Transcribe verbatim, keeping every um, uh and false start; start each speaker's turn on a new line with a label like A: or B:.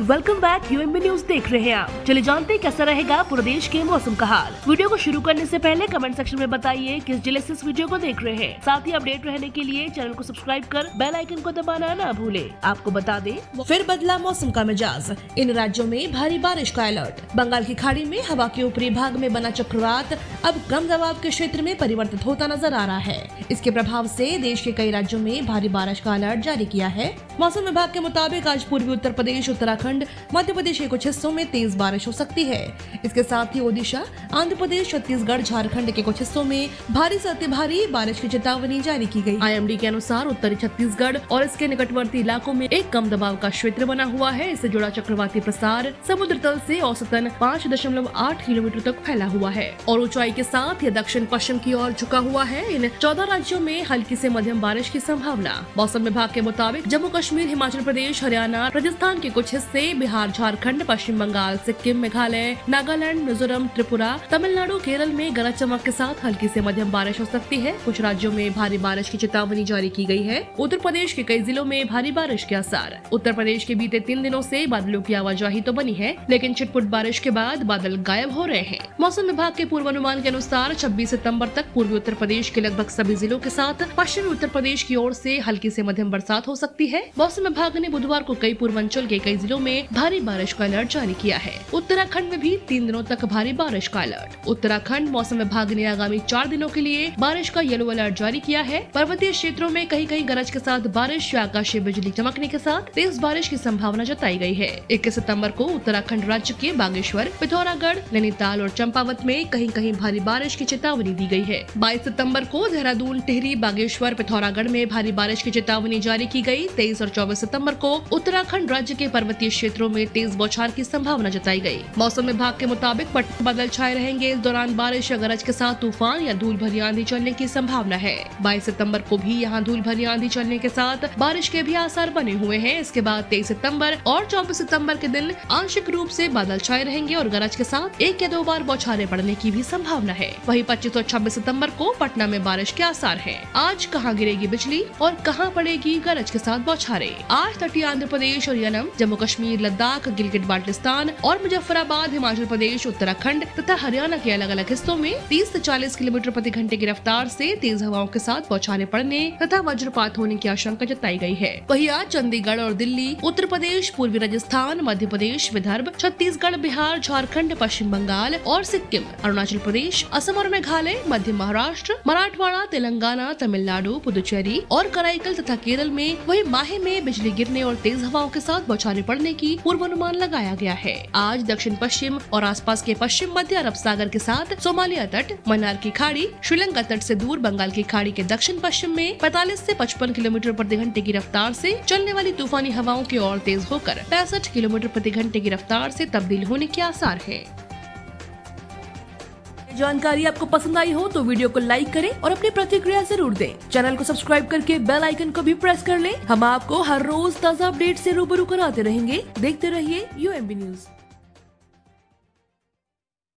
A: Welcome back. UMB news देख रहे हैं आप। चलिए जानते हैं कैसा रहेगा पूरे देश के मौसम का हाल। वीडियो को शुरू करने से पहले कमेंट सेक्शन में बताइए किस जिले से इस वीडियो को देख रहे हैं। साथ ही अपडेट रहने के लिए चैनल को सब्सक्राइब कर बेल आइकन को दबाना ना भूले। आपको बता दें, फिर बदला मौसम का मिजाज। इन राज्यों में भारी बारिश का अलर्ट। बंगाल की खाड़ी में हवा के ऊपरी भाग में बना चक्रवात अब कम दबाव के क्षेत्र में परिवर्तित होता नजर आ रहा है। इसके प्रभाव से देश के कई राज्यों में भारी बारिश का अलर्ट जारी किया है। मौसम विभाग के मुताबिक आज पूर्वी उत्तर प्रदेश, उत्तराखंड, मध्य प्रदेश के कुछ हिस्सों में तेज बारिश हो सकती है। इसके साथ ही ओडिशा, आंध्र प्रदेश, छत्तीसगढ़, झारखंड के कुछ हिस्सों में भारी से अति भारी बारिश की चेतावनी जारी की गई। आईएमडी के अनुसार उत्तरी छत्तीसगढ़ और इसके निकटवर्ती इलाकों में एक कम दबाव का क्षेत्र बना हुआ है। इससे जुड़ा चक्रवाती प्रसार समुद्र तल से औसतन पाँच दशमलव आठ किलोमीटर तक फैला हुआ है और ऊंचाई के साथ यह दक्षिण पश्चिम की ओर झुका हुआ है। इन चौदह राज्यों में हल्की से मध्यम बारिश की संभावना। मौसम विभाग के मुताबिक जम्मू कश्मीर, हिमाचल प्रदेश, हरियाणा, राजस्थान के कुछ हिस्से, बिहार, झारखंड, पश्चिम बंगाल, सिक्किम, मेघालय, नागालैंड, मिजोरम, त्रिपुरा, तमिलनाडु, केरल में गरज चमक के साथ हल्की से मध्यम बारिश हो सकती है। कुछ राज्यों में भारी बारिश की चेतावनी जारी की गई है। उत्तर प्रदेश के कई जिलों में भारी बारिश के आसार। उत्तर प्रदेश के बीते तीन दिनों से बादलों की आवाजाही तो बनी है, लेकिन छिटपुट बारिश के बाद बादल गायब हो रहे हैं। मौसम विभाग के पूर्वानुमान के अनुसार छब्बीस सितम्बर तक पूर्वी उत्तर प्रदेश के लगभग सभी जिलों के साथ पश्चिमी उत्तर प्रदेश की ओर से हल्की से मध्यम बरसात हो सकती है। मौसम विभाग ने बुधवार को कई पूर्वांचल के कई जिलों में भारी बारिश का अलर्ट जारी किया है। उत्तराखंड में भी तीन दिनों तक भारी बारिश का अलर्ट। उत्तराखंड मौसम विभाग ने आगामी चार दिनों के लिए बारिश का येलो अलर्ट जारी किया है। पर्वतीय क्षेत्रों में कहीं कहीं गरज के साथ बारिश या आकाशीय बिजली चमकने के साथ तेज बारिश की संभावना जताई गई है। इक्कीस सितम्बर को उत्तराखंड राज्य के बागेश्वर, पिथौरागढ़, नैनीताल और चंपावत में कहीं कहीं भारी बारिश की चेतावनी दी गई है। बाईस सितम्बर को देहरादून, टिहरी, बागेश्वर, पिथौरागढ़ में भारी बारिश की चेतावनी जारी की गई। तेईस और चौबीस सितम्बर को उत्तराखंड राज्य के पर्वतीय क्षेत्रों में तेज बौछार की संभावना जताई गई। मौसम विभाग के मुताबिक पटना बादल छाए रहेंगे। इस दौरान बारिश या गरज के साथ तूफान या धूल भरी आंधी चलने की संभावना है। बाईस सितम्बर को भी यहाँ धूल भरी आंधी चलने के साथ बारिश के भी आसार बने हुए हैं। इसके बाद तेईस सितम्बर और चौबीस सितम्बर के दिन आंशिक रूप से बादल छाए रहेंगे और गरज के साथ एक या दो बार बौछारें पड़ने की भी संभावना है। वहीं पच्चीस और छब्बीस सितम्बर को पटना में बारिश के आसार है। आज कहाँ गिरेगी बिजली और कहाँ पड़ेगी गरज के साथ बौछारें। आज तटीय आंध्र प्रदेश और यनम, जम्मू कश्मीर, लद्दाख, गिलगिट बाल्टिस्तान और मुजफ्फराबाद, हिमाचल प्रदेश, उत्तराखंड तथा हरियाणा के अलग अलग हिस्सों में तीस से चालीस किलोमीटर प्रति घंटे की रफ्तार से तेज हवाओं के साथ बौछारें पड़ने तथा वज्रपात होने की आशंका जताई गई है। वहीं आज चंडीगढ़ और दिल्ली, उत्तर प्रदेश, पूर्वी राजस्थान, मध्य प्रदेश, विदर्भ, छत्तीसगढ़, बिहार, झारखंड, पश्चिम बंगाल और सिक्किम, अरुणाचल प्रदेश, असम और मेघालय, मध्य महाराष्ट्र, मराठवाड़ा, तेलंगाना, तमिलनाडु, पुदुचेरी और कराईकल तथा केरल में, वही माहे में बिजली गिरने और तेज हवाओं के साथ बौछारें पड़ने की पूर्वानुमान लगाया गया है। आज दक्षिण पश्चिम और आसपास के पश्चिम मध्य अरब सागर के साथ सोमालिया तट, मन्नार की खाड़ी, श्रीलंका तट से दूर बंगाल की खाड़ी के दक्षिण पश्चिम में पैंतालीस से पचपन किलोमीटर प्रति घंटे की रफ्तार से चलने वाली तूफानी हवाओं की ओर तेज होकर पैंसठ किलोमीटर प्रति घंटे की रफ्तार से तब्दील होने के आसार है। जानकारी आपको पसंद आई हो तो वीडियो को लाइक करें और अपनी प्रतिक्रिया जरूर दें। चैनल को सब्सक्राइब करके बेल आइकन को भी प्रेस कर लें। हम आपको हर रोज ताज़ा अपडेट से रूबरू कराते रहेंगे। देखते रहिए यूएमबी न्यूज।